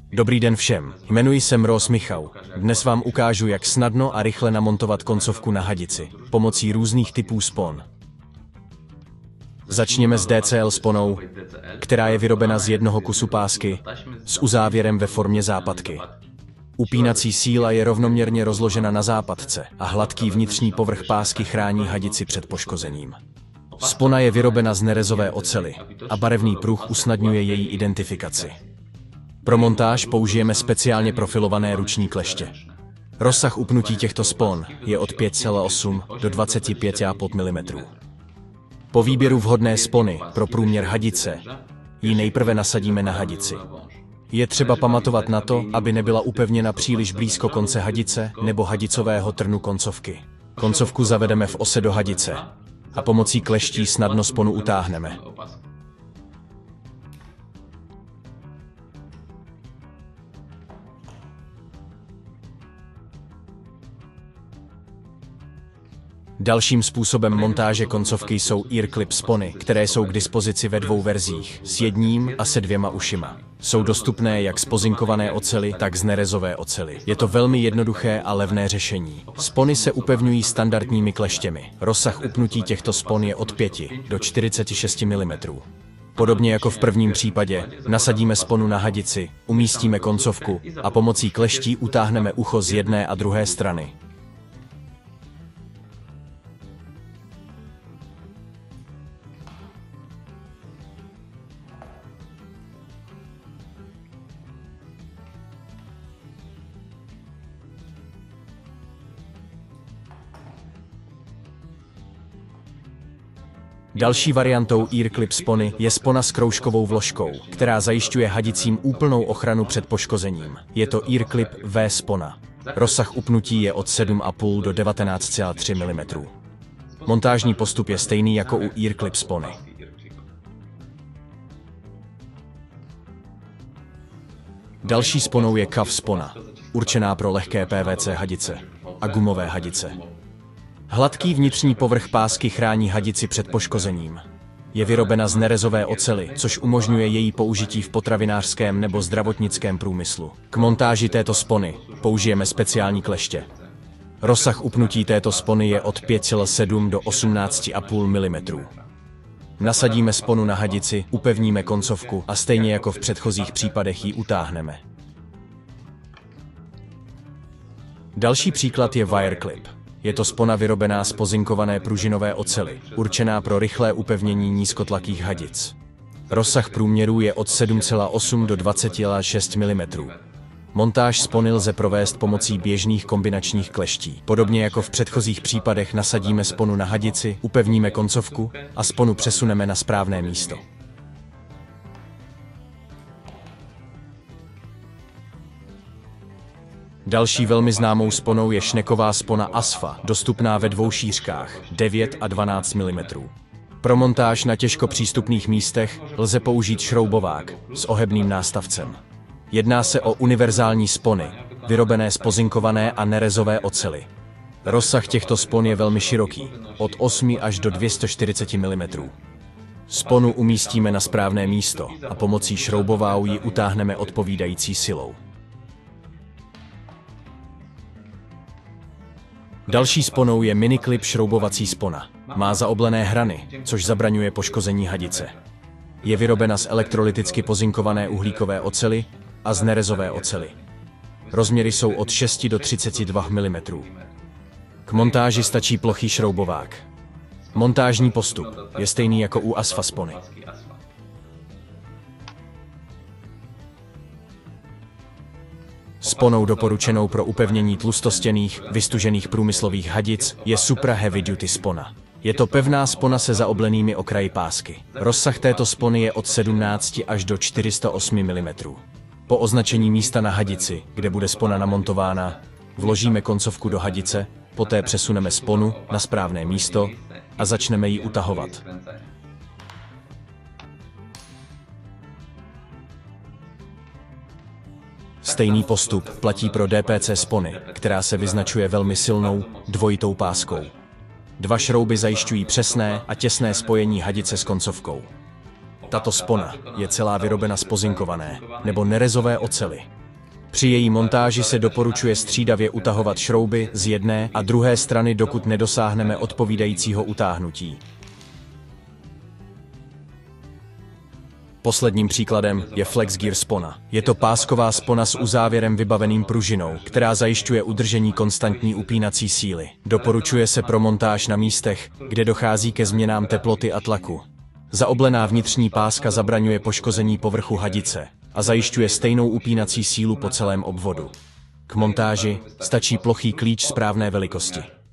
Dobrý den všem, jmenuji se Mróz Michał. Dnes vám ukážu, jak snadno a rychle namontovat koncovku na hadici, pomocí různých typů spon. Začněme s DCL sponou, která je vyrobena z jednoho kusu pásky s uzávěrem ve formě západky. Upínací síla je rovnoměrně rozložena na západce a hladký vnitřní povrch pásky chrání hadici před poškozením. Spona je vyrobena z nerezové oceli a barevný pruh usnadňuje její identifikaci. Pro montáž použijeme speciálně profilované ruční kleště. Rozsah upnutí těchto spon je od 5,8 do 25,5 mm. Po výběru vhodné spony pro průměr hadice ji nejprve nasadíme na hadici. Je třeba pamatovat na to, aby nebyla upevněna příliš blízko konce hadice nebo hadicového trnu koncovky. Koncovku zavedeme v ose do hadice a pomocí kleští snadno sponu utáhneme. Dalším způsobem montáže koncovky jsou ear clip spony, které jsou k dispozici ve dvou verzích, s jedním a se dvěma ušima. Jsou dostupné jak z pozinkované oceli, tak z nerezové oceli. Je to velmi jednoduché a levné řešení. Spony se upevňují standardními kleštěmi. Rozsah upnutí těchto spon je od 5 do 46 mm. Podobně jako v prvním případě, nasadíme sponu na hadici, umístíme koncovku a pomocí kleští utáhneme ucho z jedné a druhé strany. Další variantou ear clip spony je spona s kroužkovou vložkou, která zajišťuje hadicím úplnou ochranu před poškozením. Je to ear clip V spona. Rozsah upnutí je od 7,5 do 19,3 mm. Montážní postup je stejný jako u ear clip spony. Další sponou je CUF spona, určená pro lehké PVC hadice a gumové hadice. Hladký vnitřní povrch pásky chrání hadici před poškozením. Je vyrobena z nerezové oceli, což umožňuje její použití v potravinářském nebo zdravotnickém průmyslu. K montáži této spony použijeme speciální kleště. Rozsah upnutí této spony je od 5,7 do 18,5 mm. Nasadíme sponu na hadici, upevníme koncovku a stejně jako v předchozích případech ji utáhneme. Další příklad je wire clip. Je to spona vyrobená z pozinkované pružinové oceli, určená pro rychlé upevnění nízkotlakých hadic. Rozsah průměru je od 7,8 do 20,6 mm. Montáž spony lze provést pomocí běžných kombinačních kleští. Podobně jako v předchozích případech nasadíme sponu na hadici, upevníme koncovku a sponu přesuneme na správné místo. Další velmi známou sponou je šneková spona ASFA, dostupná ve dvou šířkách, 9 a 12 mm. Pro montáž na těžko přístupných místech lze použít šroubovák s ohebným nástavcem. Jedná se o univerzální spony, vyrobené z pozinkované a nerezové oceli. Rozsah těchto spon je velmi široký, od 8 až do 240 mm. Sponu umístíme na správné místo a pomocí šroubování ji utáhneme odpovídající silou. Další sponou je miniclip šroubovací spona. Má zaoblené hrany, což zabraňuje poškození hadice. Je vyrobena z elektrolyticky pozinkované uhlíkové oceli a z nerezové oceli. Rozměry jsou od 6 do 32 mm. K montáži stačí plochý šroubovák. Montážní postup je stejný jako u ASFA spony. Sponou doporučenou pro upevnění tlustostěných, vystužených průmyslových hadic je Supra Heavy Duty spona. Je to pevná spona se zaoblenými okraji pásky. Rozsah této spony je od 17 až do 408 mm. Po označení místa na hadici, kde bude spona namontována, vložíme koncovku do hadice, poté přesuneme sponu na správné místo a začneme ji utahovat. Stejný postup platí pro DPC spony, která se vyznačuje velmi silnou, dvojitou páskou. Dva šrouby zajišťují přesné a těsné spojení hadice s koncovkou. Tato spona je celá vyrobena z pozinkované nebo nerezové oceli. Při její montáži se doporučuje střídavě utahovat šrouby z jedné a druhé strany, dokud nedosáhneme odpovídajícího utáhnutí. Posledním příkladem je FlexGear spona. Je to pásková spona s uzávěrem vybaveným pružinou, která zajišťuje udržení konstantní upínací síly. Doporučuje se pro montáž na místech, kde dochází ke změnám teploty a tlaku. Zaoblená vnitřní páska zabraňuje poškození povrchu hadice a zajišťuje stejnou upínací sílu po celém obvodu. K montáži stačí plochý klíč správné velikosti.